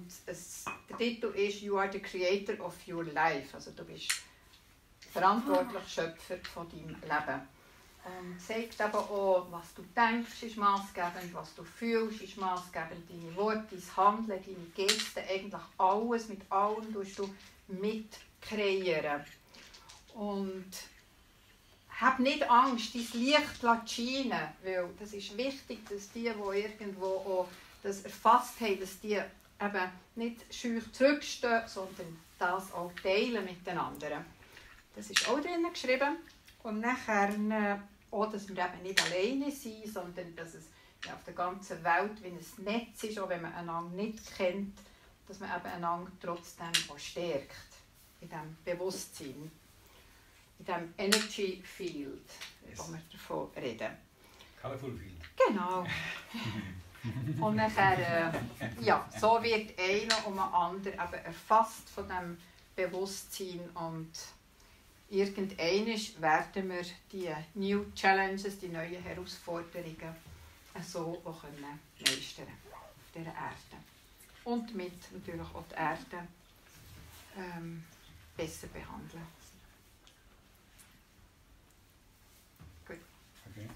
der Titel ist «You are the creator of your life». Also du bist verantwortlich Schöpfer von deinem Leben. Und zeigt aber auch, was du denkst, ist maßgebend, was du fühlst, ist maßgebend, deine Worte, dein Handeln, deine Gesten, eigentlich alles, mit allem tust du mitkreieren. Und hab nicht Angst, dein Licht zu scheinen, weil das ist wichtig, dass die irgendwo auch das erfasst haben, dass die eben nicht scheu zurückstehen, sondern das auch teilen mit den anderen. Das ist auch drinnen geschrieben. Und nachher auch, dass wir eben nicht alleine sind, sondern dass es auf der ganzen Welt wie ein Netz ist, auch wenn man einander nicht kennt, dass man eben einander trotzdem auch stärkt, in diesem Bewusstsein, in diesem Energy Field, wo wir davon reden. Colorful Field. Genau. Und nachher, so wird einer um einen anderen eben erfasst von diesem Bewusstsein und irgendwann werden wir die New Challenges, die neuen Herausforderungen so auch meistern auf dieser Erde. Und mit natürlich auch die Erde besser behandeln. Gut. Okay.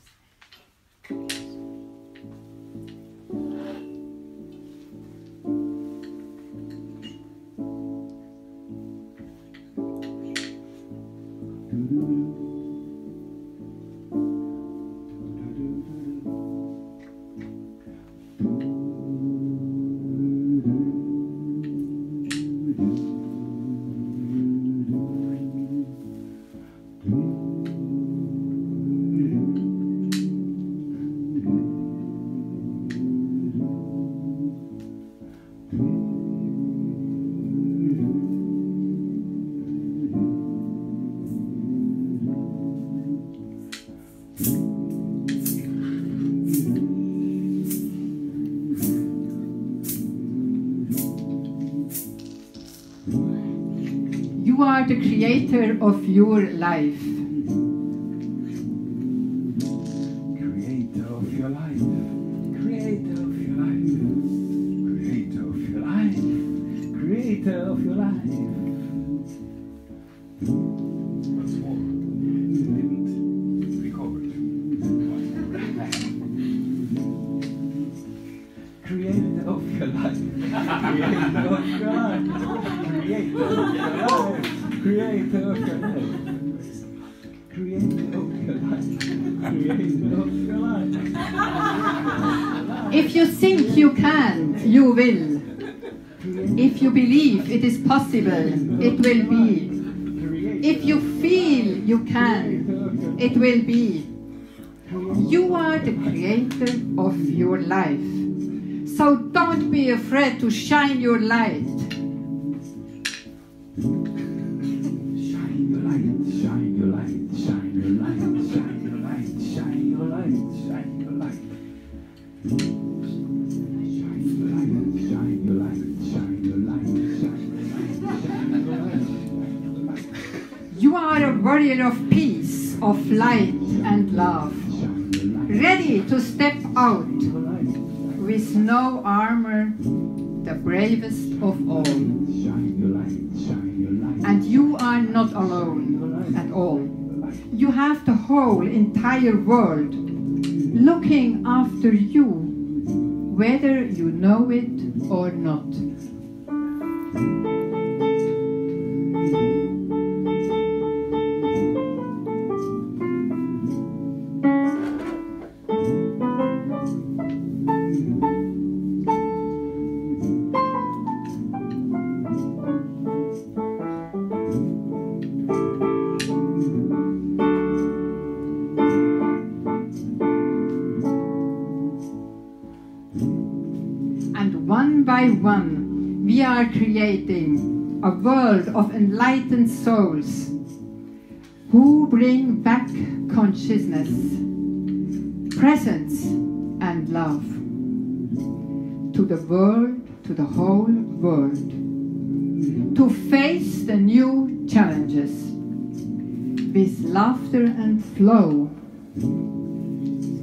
You are the creator of your life. Creator of your life. Creator of your life. Creator of your life. Creator of your life. Once more. You didn't record. Creator of your life. Creator of your life. Creator of your life. Creator of your life. Creator of your life. Creator of your life. If you think you can, you will. If you believe it is possible, it will be. If you feel you can, it will be. You are the creator of your life. So don't be afraid to shine your light. Shine your light, shine your light, shine your light, shine your light, shine your light, shine your light. Shine your light, shine your light, shine your light, shine your light, shine your light. You are a warrior of peace, of light and love, ready to step out with no armor, the bravest of all. And you are not alone at all. You have the whole entire world looking after you, whether you know it or not. By one, we are creating a world of enlightened souls who bring back consciousness, presence, and love to the world, to the whole world, to face the new challenges with laughter and flow,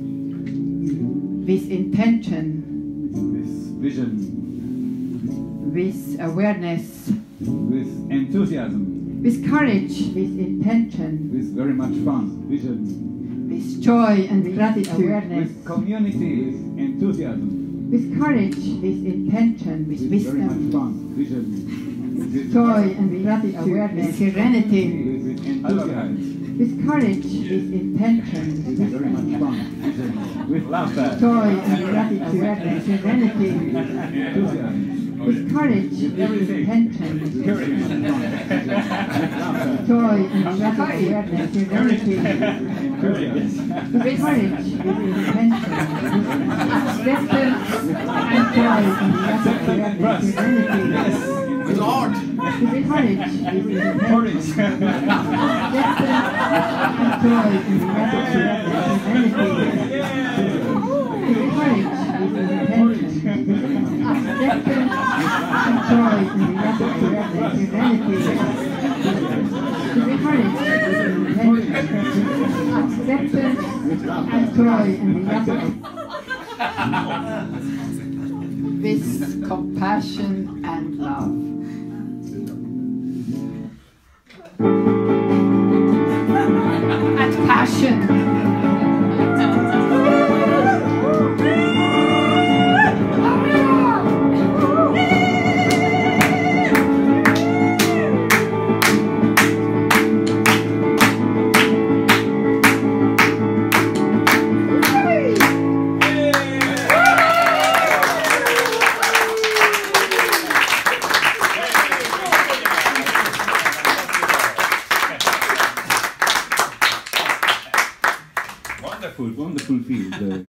with intention, Vision, with awareness, with enthusiasm, with courage, with intention, with very much fun, vision, with joy and gratitude, awareness, with community, with enthusiasm, with courage, with intention, with with very much wisdom, fun, vision, with joy and gratitude, awareness, with serenity, with enthusiasm, with courage, with intention, with with very much fun, vision, with laughter, joy and gratitude, awareness, serenity, enthusiasm, with courage, with intention, with joy and gratitude, awareness, serenity, with courage, with intention, with acceptance and joy and gratitude, awareness, serenity. With art. With courage, with intention, acceptance and joy and gratitude, awareness, serenity. With courage, with intention, with acceptance and joy and gratitude, awareness, serenity. With courage, with intention, acceptance and joy and gratitude. With compassion and love. And passion. wonderful field.